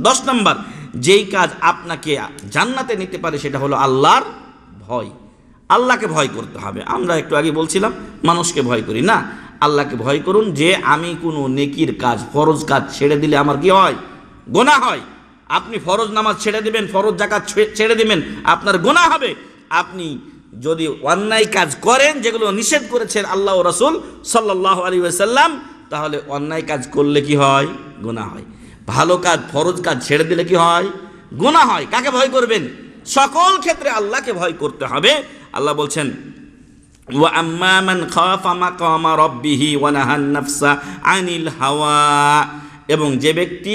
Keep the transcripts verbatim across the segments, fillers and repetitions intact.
দশ নম্বর, যেই কাজ আপনাকে জান্নাতে নিতে পারে সেটা হলো আল্লাহর ভয়। আল্লাহকে ভয় করতে হবে। আমরা একটু আগে বলছিলাম মানুষকে ভয় করি না, আল্লাহকে ভয় করুন। যে আমি কোনো নেকির কাজ, ফরজ কাজ ছেড়ে দিলে আমার কি হয়? গুনাহ হয়। আপনি ফরজ নামাজ ছেড়ে দিবেন, ফরজ যাকাত ছেড়ে দিবেন, আপনার গুনাহ হবে। আপনি যদি অন্যায় কাজ করেন যেগুলো নিষেধ করেছেন আল্লাহ ও রাসূল সাল্লাল্লাহু আলাইহি ওয়াসাল্লাম, তাহলে অন্যায় কাজ করলে কি হয়? গুনাহ হয়। ভালো কাজ, ফরজ কাজ ছেড়ে দিলে কি হয়? গুনাহ হয়। কাকে ভয় করবেন? সকল ক্ষেত্রে আল্লাহকে ভয় করতে হবে। আল্লাহ বলছেন, ওয়া আম্মা মান খাফা মাকামা রাব্বিহি ওয়া নাহান নাফসা আনিল হাওয়া, এবং যে ব্যক্তি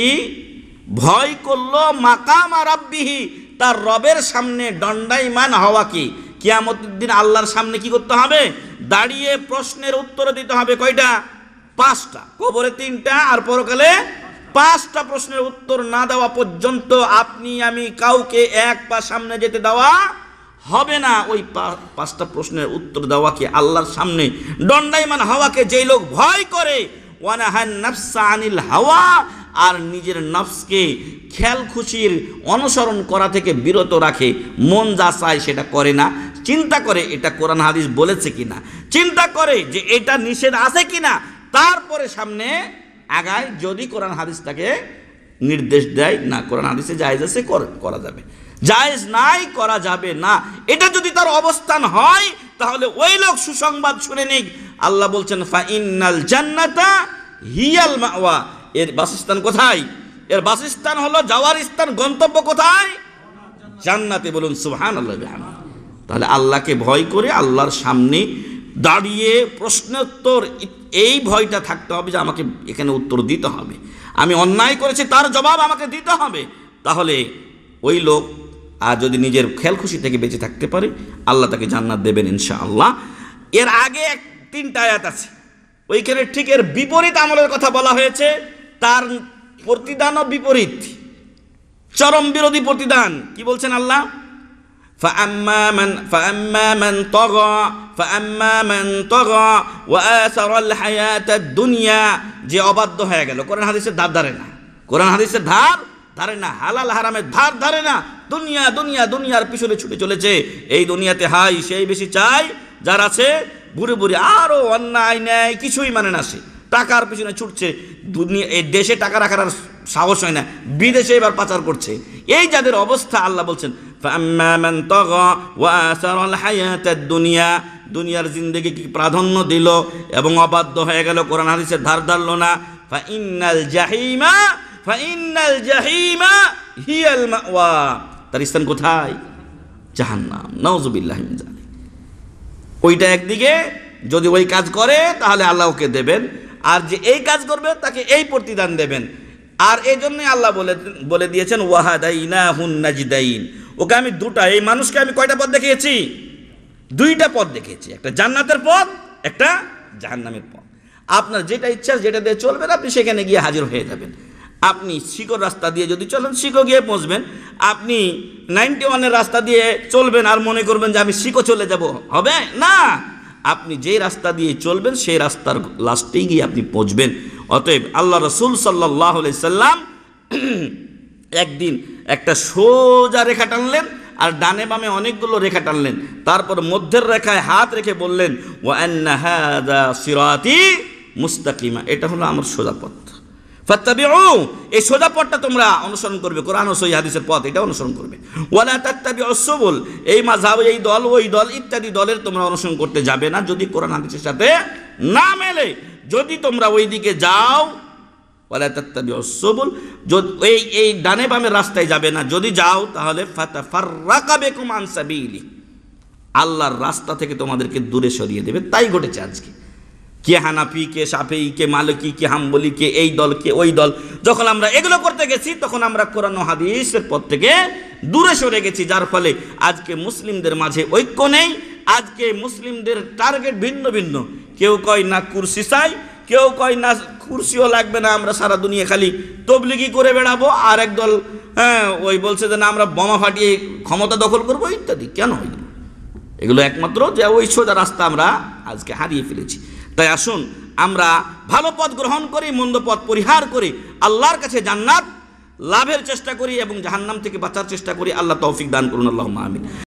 ভয় করলো মাকামা রাব্বিহি, তার রবের সামনে দণ্ডায়মান হওয়া। কি কিয়ামতের দিন আল্লাহর সামনে কি করতে হবে? দাঁড়িয়ে প্রশ্নের উত্তর দিতে হবে। কয়টা? পাঁচটা। কবরে তিনটা আর পরকালে পাঁচটা। প্রশ্নের উত্তর না দেওয়া পর্যন্ত আপনি আমি কাউকে এক পা সামনে যেতে দেওয়া হবে না। ওই পাঁচটা প্রশ্নের উত্তর দেওয়াকে, আল্লাহর সামনে দণ্ডায়মান হওয়াকে যেই লোক ভয় করে, ওয়ানাহান নাফসা আনিল হাওয়া, আর নিজের নফসকে খেয়াল খুশির অনুসরণ করা থেকে বিরত রাখে, মন যা চায় সেটা করে না, চিন্তা করে এটা কোরআন হাদিস বলেছে কিনা, চিন্তা করে যে এটা নিষেধ আছে কিনা, তারপরে সামনে আগায়। যদি কোরআন হাদিস তাকে নির্দেশ দেয়, না কোরআন হাদিসে জায়েজ আছে করা যাবে, জায়েজ নাই করা যাবে না, এটা যদি তার অবস্থান হয়, তাহলে ওই লোক সুসংবাদ শুনে নিক। আল্লাহ বলছেন, ফা ইন্নাল জান্নাতা হিয়াল মাওয়া, এর বাসস্থান কোথায়? এর বাসস্থান হলো, যাওয়ার স্থান, গন্তব্য কোথায়? জান্নাতে। বলুন সুবহানাল্লাহ। তাহলে আল্লাহকে ভয় করে আল্লাহর সামনে দাঁড়িয়ে প্রশ্নোত্তর, এই ভয়টা থাকতে হবে যে আমাকে এখানে উত্তর দিতে হবে, আমি অন্যায় করেছি তার জবাব আমাকে দিতে হবে। তাহলে ওই লোক আর যদি নিজের খেয়াল খুশি থেকে বেঁচে থাকতে পারে, আল্লাহ তাকে জান্নাত দেবেন ইনশাআল্লাহ। এর আগে এক তিনটা আয়াত আছে, ওইখানে ঠিক এর বিপরীত আমলের কথা বলা হয়েছে, তার প্রতিদানও বিপরীত, চরম বিরোধী প্রতিদান। কি বলছেন আল্লাহ? فأما من فأما من طغى فأما من طغى وآثر الحياة الدنيا, যে অবাধ্য হয়ে গেল, কোরআন হাদিসের ধার ধারে না, কোরআন হাদিসের ধার ধারে না, হালাল হারামের ধার ধারে না, দুনিয়া দুনিয়া দুনিয়ার পিছনে ছুটে চলেছে। এই দুনিয়াতে হাই সেই বেশি চাই যার আছে, বুড়ে বুড়ে আরো অন্যায় নেয়, কিছুই মানে না, সে টাকার পিছনে ছুটছে। দুনিয়া, এই দেশে টাকা রাখার আর সাহস হয় না, বিদেশে এবার পাচার করছে। এই যাদের অবস্থা, আল্লাহ বলছেন, ফাম্মা মান তাগা ওয়া আসারাল হায়াতাদ দুনিয়া, দুনিয়ার জিন্দেগি কি প্রাধান্য দিল এবং অবাধ্য হয়ে গেল, কোরআন হাদিসের ধার ধারলো না, ফা ইন্নাল জাহিমা ফা ইন্নাল জাহিমা হিয়াল মাওয়া, তার স্থান কোথায়? জাহান্নাম। নাউযুবিল্লাহি মিন যালিক। ওইটা একদিকে, যদি ওই কাজ করে তাহলে আল্লাহ ওকে দেবেন, আর যে এই কাজ করবে তাকে এই প্রতিদান দেবেন। আর এই জন্যই আল্লাহ বলে বলে দিয়েছেন, ওয়াহাদাইনাহুন নাজদাইন, ওকে আমি দুটা, এই মানুষকে আমি কয়টা পথ দেখিয়েছি? দুইটা পথ দেখিয়েছি, একটা জান্নাতের পথ, একটা জাহান্নামের পথ। আপনার যেটা ইচ্ছা, যেটা দিয়ে চলবেন, আপনি সেখানে গিয়ে হাজির হয়ে যাবেন। আপনি শিকড় রাস্তা দিয়ে যদি চলেন, শিকো গিয়ে পৌঁছবেন। আপনি নাইনটি ওয়ানের রাস্তা দিয়ে চলবেন আর মনে করবেন যে আমি শিকো চলে যাব, হবে না। আপনি যেই রাস্তা দিয়ে চলবেন সেই রাস্তার লাস্টেই গিয়ে আপনি পৌঁছবেন। অতএব আল্লাহ রাসূল সাল্লাল্লাহু আলাইহি সাল্লাম একদিন একটা সোজা রেখা টানলেন, আর ডানে বামে অনেকগুলো রেখা টানলেন, তারপর মধ্যের রেখায় হাত রেখে বললেন, ওয়া আন্না হাযা সিরাতি মুস্তাকিমা, এটা হলো আমার সোজা পথ, ফাত্তাবিউ, এই সোজা পথটা তোমরা অনুসরণ করবে, কোরআন ও সহিহ হাদিসের পথ, এটা অনুসরণ করবে। ওয়ালা তাত্তাবিউস সুবুল, এই মাযহাব, এই দল, ওই দল ইত্যাদি দলের তোমরা অনুসরণ করতে যাবে না যদি কোরআন হাদিসের সাথে না মেলে। যদি তোমরা ওই দিকে যাও, ওয়ালা তাত্তাবিউস সুবুল, এই এই ডানে বামের রাস্তায় যাবে না, যদি যাও তাহলে ফাতাফাররাকা বিকুম আন সাবিলি, আল্লাহর রাস্তা থেকে তোমাদেরকে দূরে সরিয়ে দেবে। তাই ঘটেছে আজকে। কে হানাফি, কে শাফেঈ, কে মালিকি, কে হাম্বলি, কে এই দল, কে ওই দল, যখন আমরা এগুলো করতে গেছি তখন আমরা কোরআন ও হাদিসের পথ থেকে দূরে সরে গেছি, যার ফলে আজকে মুসলিমদের মাঝে ঐক্য নেই। আজকে মুসলিমদের টার্গেট ভিন্ন ভিন্ন, কেউ কয় না কুরসি চাই, কেউ কয় না কুরসিও লাগবে না, আমরা সারা দুনিয়া খালি তবলিগি করে বেড়াবো, আর একদল হ্যাঁ ওই বলছে যে না আমরা বোমা ফাটিয়ে ক্ষমতা দখল করবো ইত্যাদি। কেন এগুলো? এগুলো একমাত্র যে ওই সোজা রাস্তা আমরা আজকে হারিয়ে ফেলেছি। তাই আসুন আমরা ভালো পথ গ্রহণ করি, মন্দ পথ পরিহার করি, আল্লাহর কাছে জান্নাত লাভের চেষ্টা করি এবং জাহান্নাম থেকে বাঁচার চেষ্টা করি। আল্লাহ তৌফিক দান করুন, আল্লাহুম্মা আমিন।